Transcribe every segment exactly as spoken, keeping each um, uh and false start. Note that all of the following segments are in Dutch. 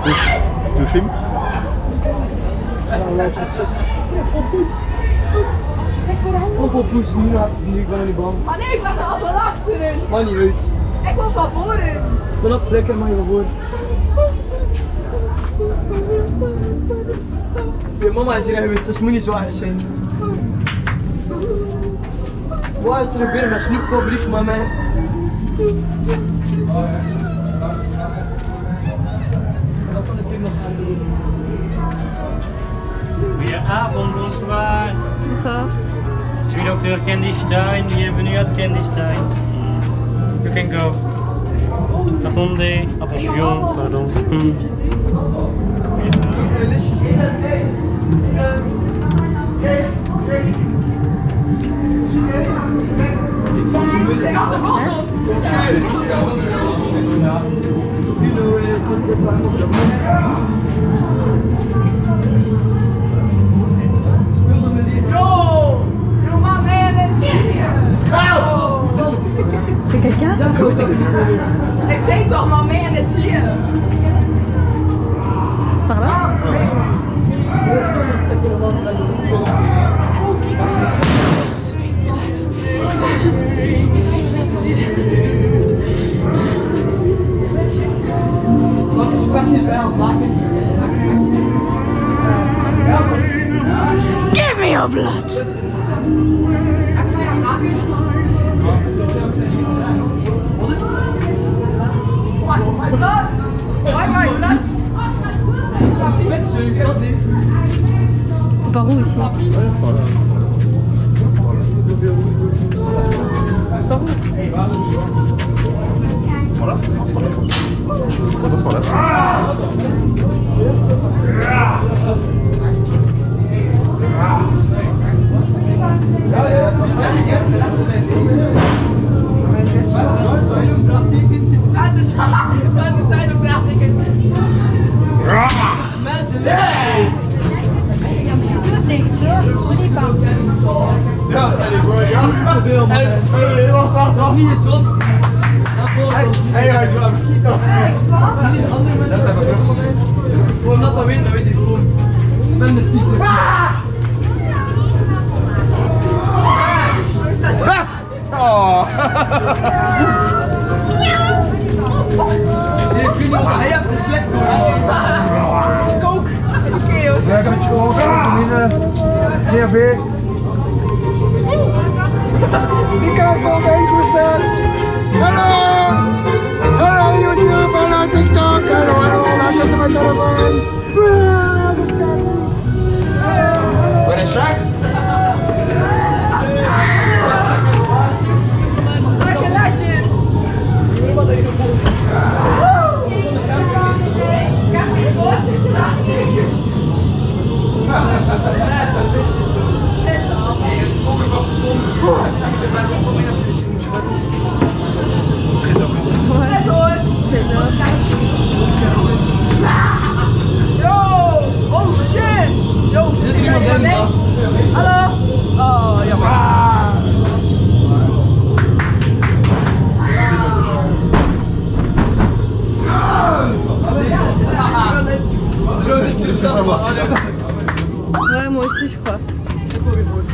Tu film? Kom op, poes, nu, nu ik ben niet bang. Maar nee, ik ben al van achteren. Maar niet uit. Ik wil van voren. Ik ben op flikker, maar je van voor. Je mama is hier geweest, dus het moet niet zo erg zijn. Waar is er weer met snoepfabriek, maar mij? Dat kan ik hier nog gaan doen. Goedenavond, bonsoir. Bonsoir. Je suis docteur Candy Stein. Bienvenue à Candy Stein. You can go. Attendez, attention, pardon. Hmm. C'est grave de vente. Yo, yo, ma man is hier. C'est quelqu'un? Ik zei toch, ma man is hier. C'est par là? Give me your blood. My blood. Why my blood? C'est par où ici? C'est par où? Voilà, non, c'est pas là. On passe par là. Dat is dat is zijn prachtige. Doe niks hoor, niet bang. Ja, stel je voor, ja. Hé, wacht, wacht, wacht. Niet eens op. Hé, hij is wel aan het schieten. Niet andere mensen. Gewoon dat dat weet, dat weet ik gewoon. Ik ben de pieter. Oh. Ik weet niet wat hij hebt, het is slecht door. Het is kook. Het is oké hoor. Ja, ik heb het gewoon vitamine, G V. Be careful, dangerous there. Hallo! Hallo YouTube, hallo TikTok, hallo, hallo, welkom to my telefoon. Waar is Jack? Like a legend. Trésor. Yo! Oh shit! Yo, zit er iemand in? Hallo? Oh, jammer. Ouais, moi aussi je crois.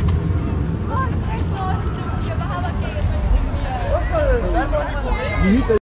Limite,